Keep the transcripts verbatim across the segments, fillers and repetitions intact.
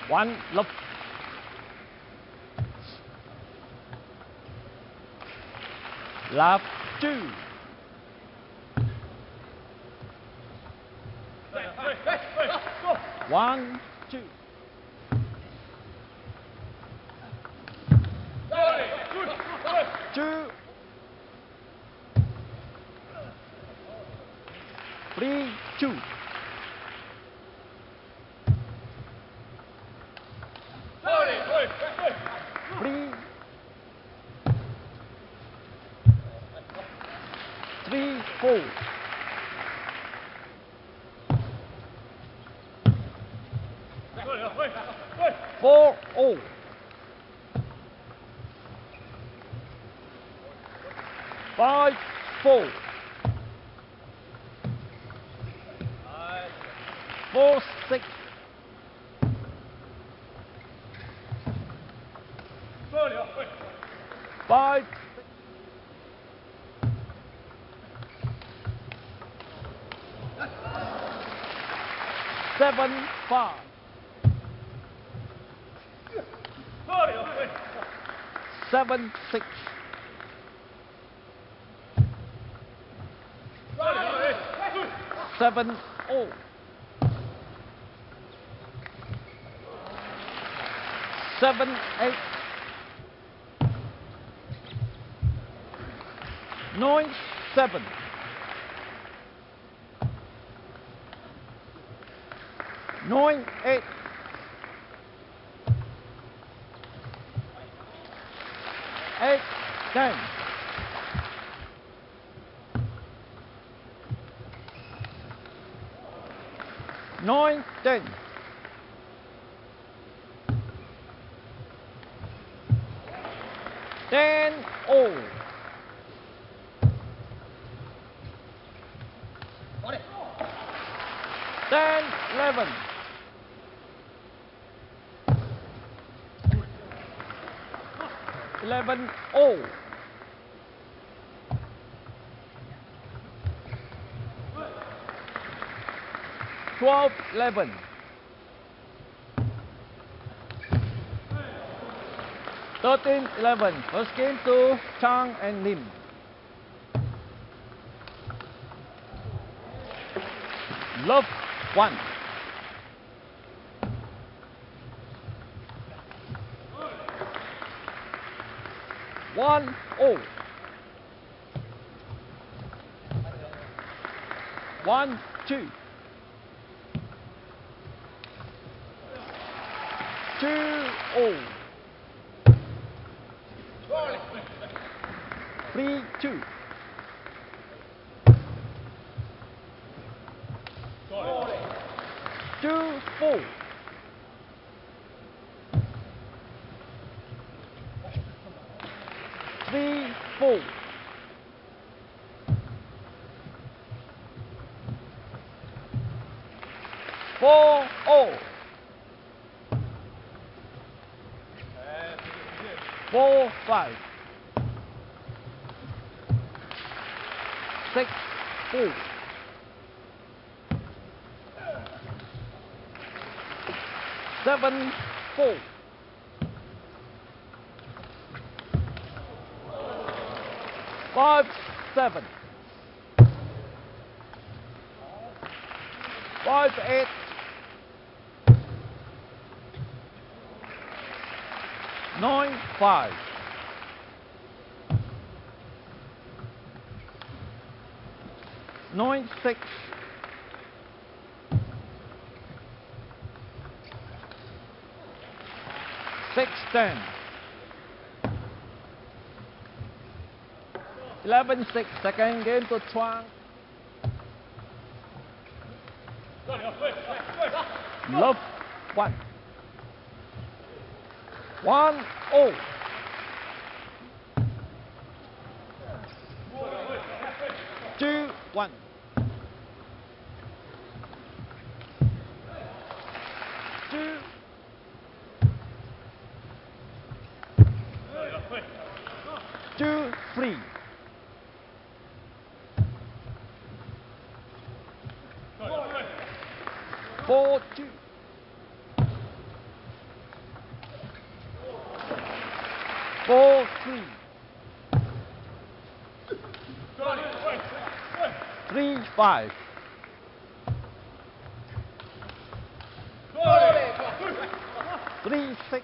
One love. Love two. One, two. Two. Three, two. Three. Three, four. Four, oh. Five, four. Four, six. Five. Seven, five. Seven, six. Seven, oh. Seven, eight. Nine, seven. Nine, eight. Eight, ten. Nine, ten. Ten, oh. Ten, eleven. Eleven, oh. Twelve, eleven. Thirteen, eleven. First game to Chang and Lim. Love one. One, oh. One, two. Two, oh. Three, two. Two, four. Three, four. Four, oh. Four, five. Six, four. Seven, four. Five, seven. Five, eight. Nine, five. Nine, six. Six, ten. Eleven, six. Second game to Chuang. Love one. One, oh. Two, one. Two. Two, three. Four, two. five. Three, six.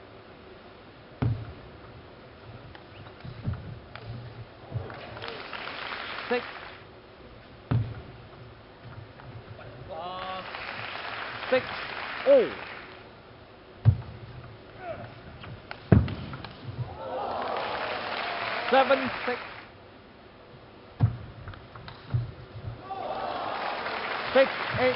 Six. Six, oh. Seven, six. Six, eight.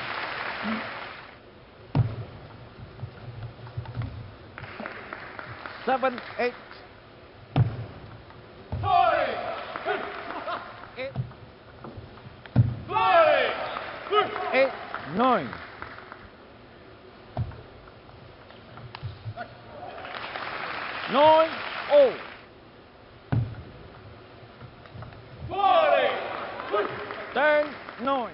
Seven, eight. Eight. Eight, nine. Nine, oh. Ten, nine.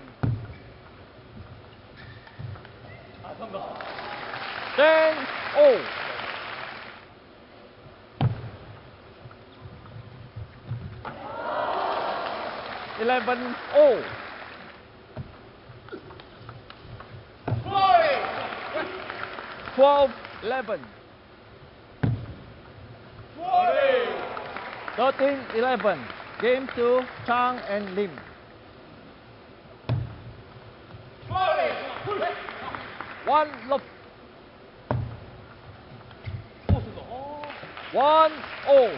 Ten, oh. Eleven, oh. Twelve, eleven. Thirteen, eleven. Game to Chang and Lim. One, look. One, oh.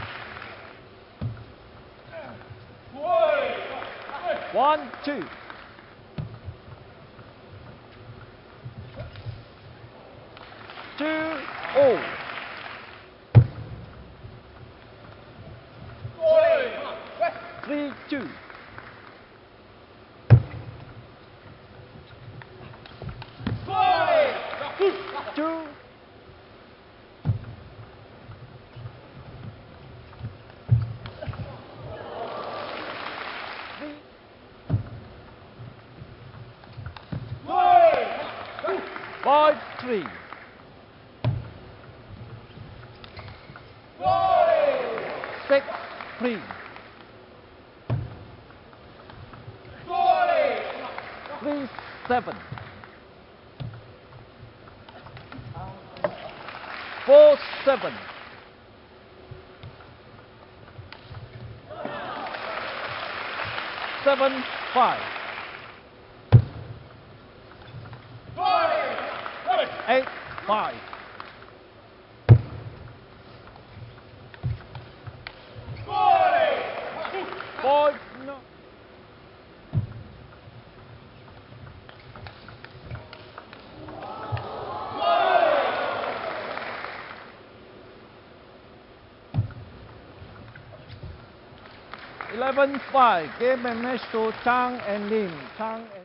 One, two. Two, oh. Three, two. Two. Three. Five, three. Six, three. Three, seven. Four, seven. Seven, five. Eight, five. Five, no. Eleven, five. Game and match to Chang and Lim. Chang and